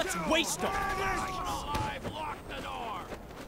Let's waste them! I've locked the door!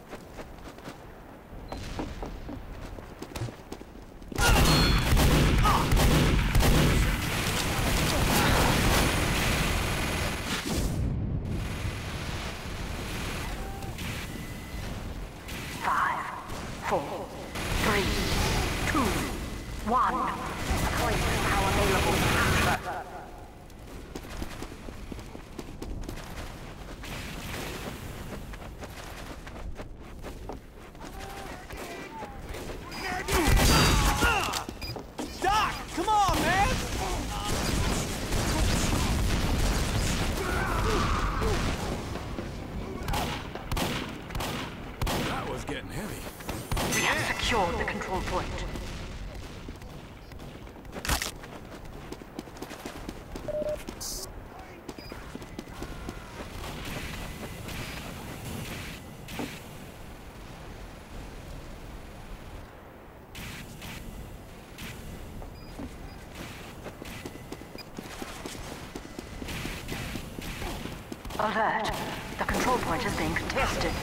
Five, four, three, two, one. A point is now available to capture. Doc, come on, man! That was getting heavy. We have secured the control point. Alert! The control point is being contested.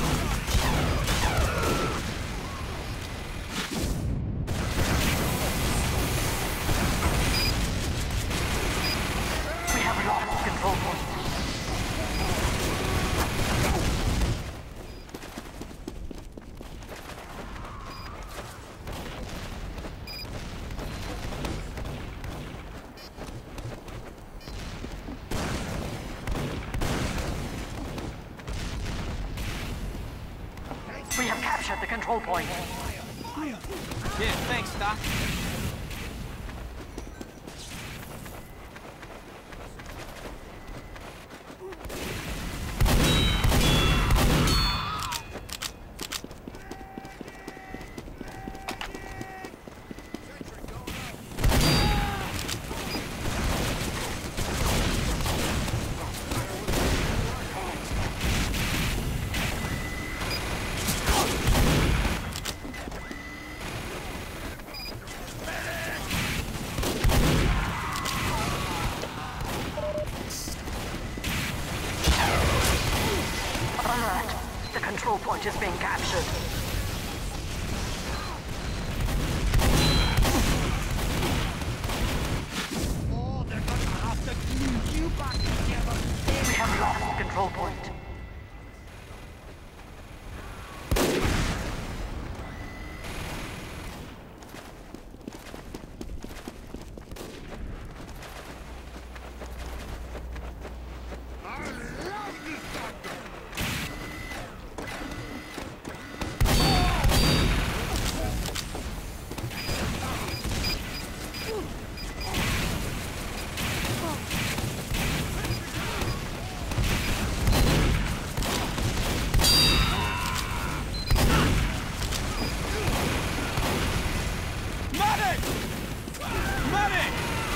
We have lost the control point. We have captured the control point. Yeah, thanks, Doc. Alert! The control point is being captured. Oh, they're gonna have to glue you back together. We have lost the control point. I love this doctor. Medic! Medic!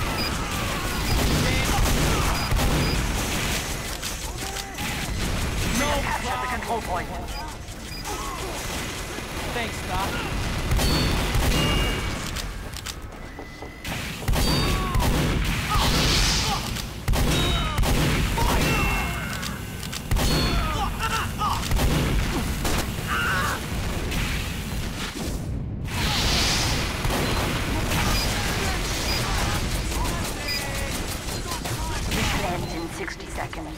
We have captured the control point. Thanks, Doc. Mission ends in 60 seconds.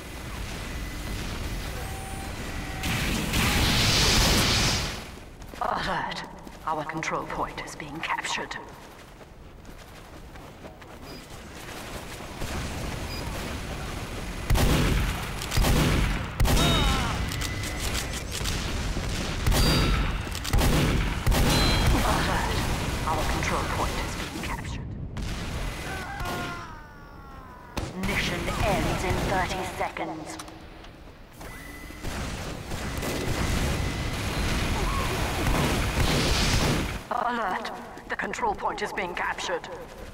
Alert! Our control point is being captured. Alert! Our control point is being captured. Mission ends in 30 seconds. Alert! The control point is being captured.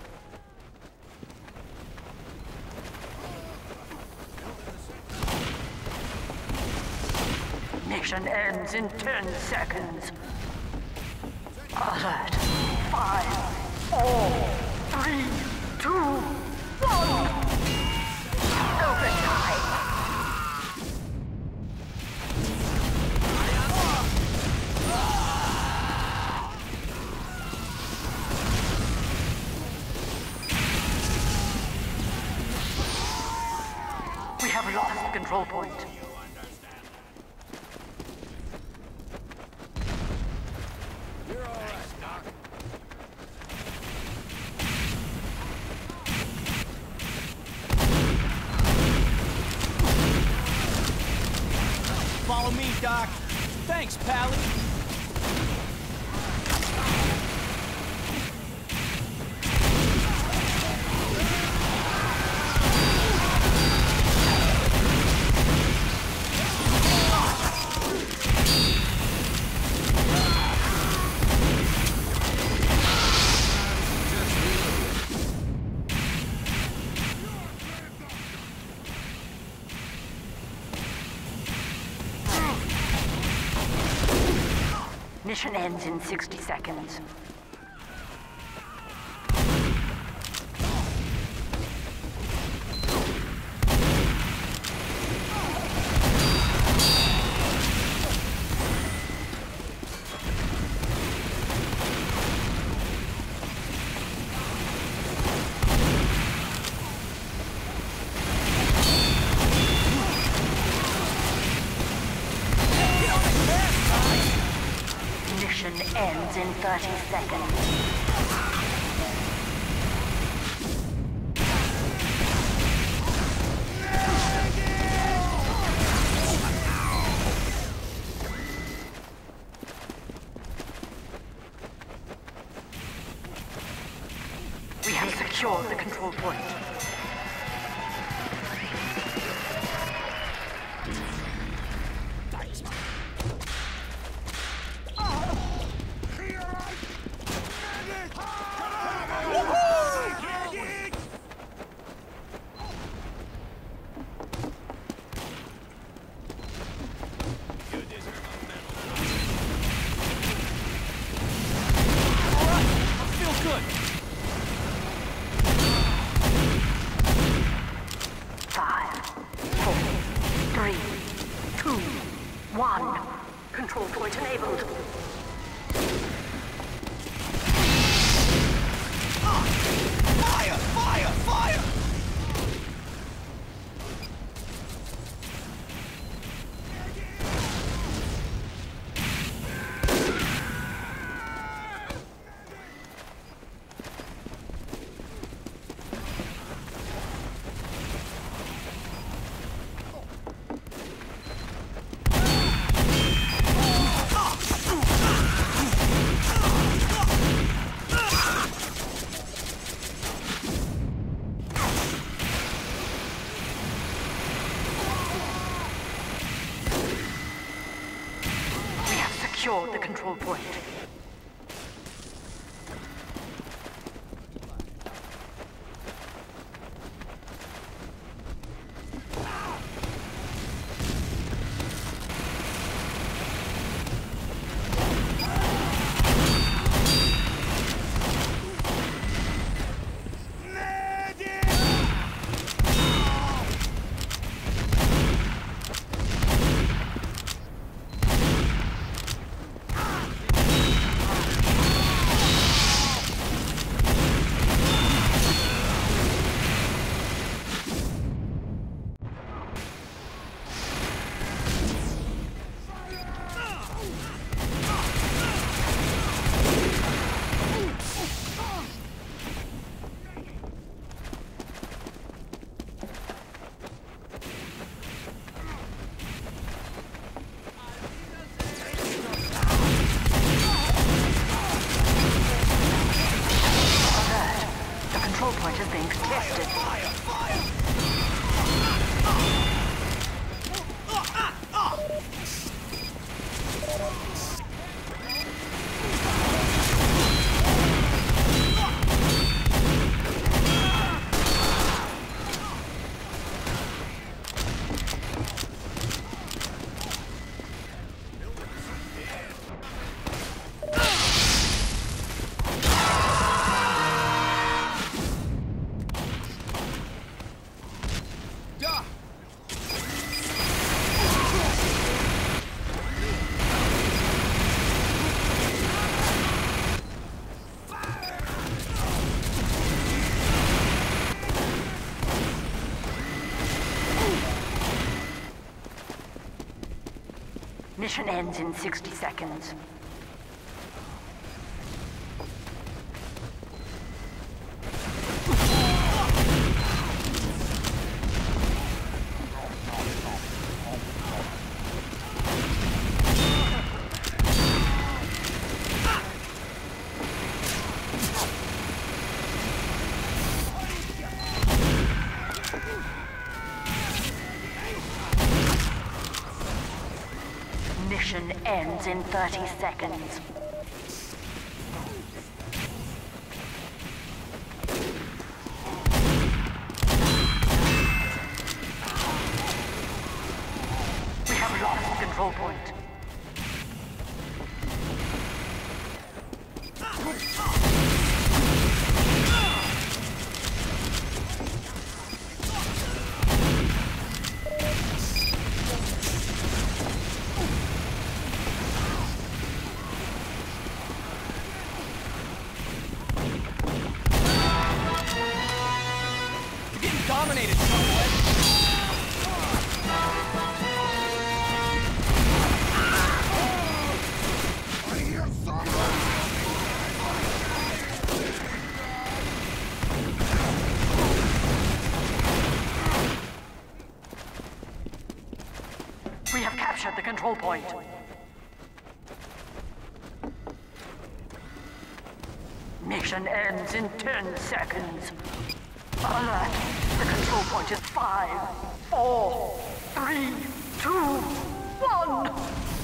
Mission ends in 10 seconds. Alert! 5, 4, 3, 2, 1. Overtime! control point. You're all right, Doc. Follow me, Doc. Thanks, Pally. Mission ends in 60 seconds. Mission ends in 30 seconds. We have secured the control point. Control point enabled. Fire! Fire! Fire! Secured the control point. Control point is being contested. Fire! Fire! Mission ends in 60 seconds. Mission ends in 30 seconds. We have lost control point. Dominated somewhat. I hear someone! We have captured the control point. Mission ends in 10 seconds. Alert! The control point is 5, 4, 3, 2, 1!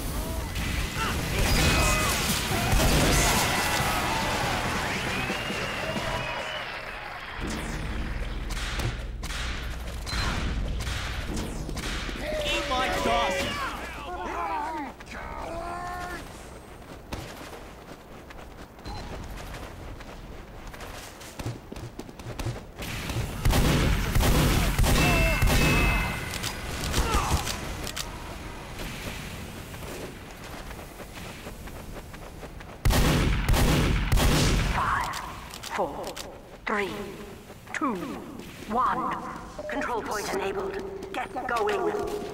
Eat my dust! Four, three, two, one. Control point enabled. Get going.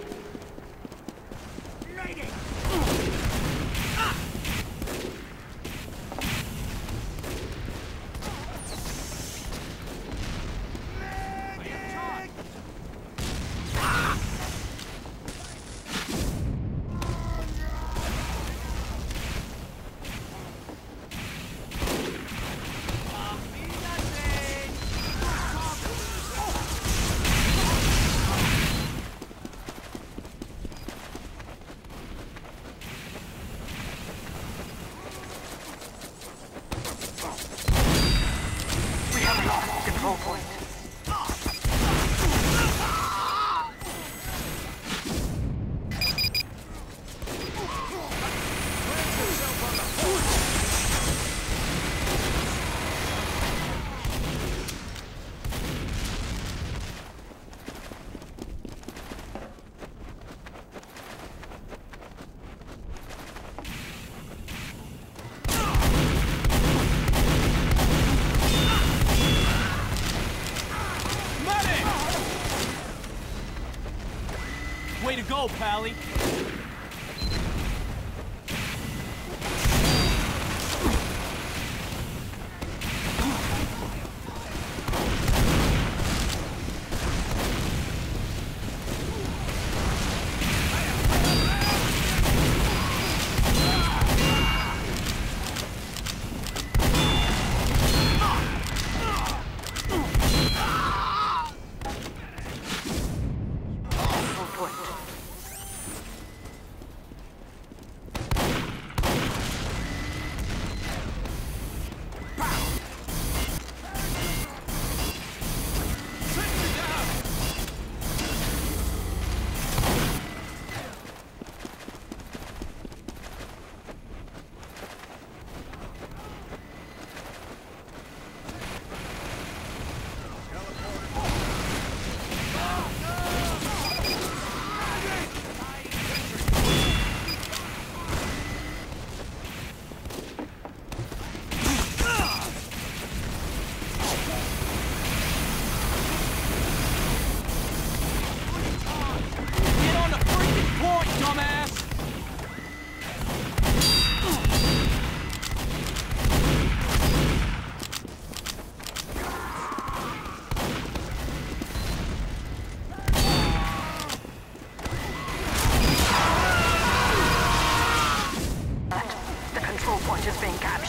Control point. Way to go, Pally.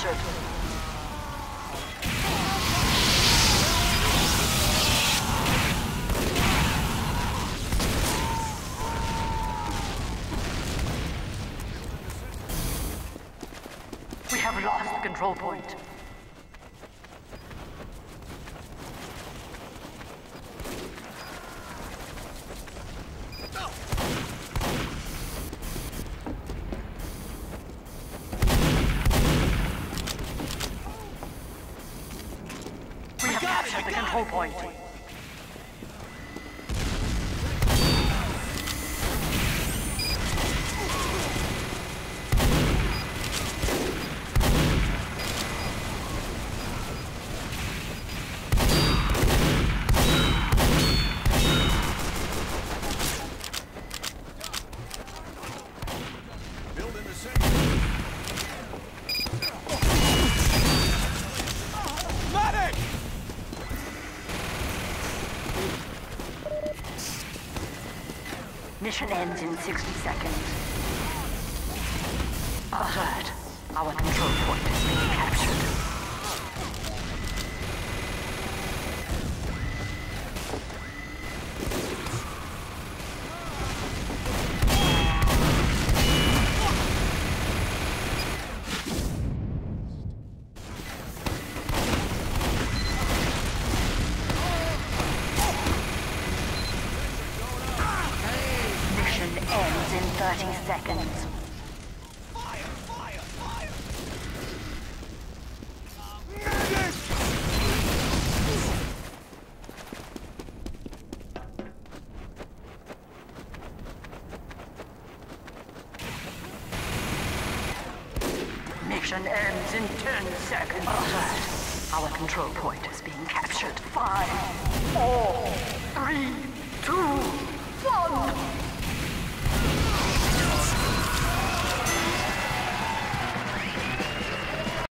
captured. We have lost the control point. We have captured the control point. Building the sector. Medic! Mission ends in 60 seconds. Alert. Our control point is being captured. Mission ends in 30 seconds. Mission ends in 10 seconds. Alert. Our control point is being captured. 5, 4, 3, 2, 1.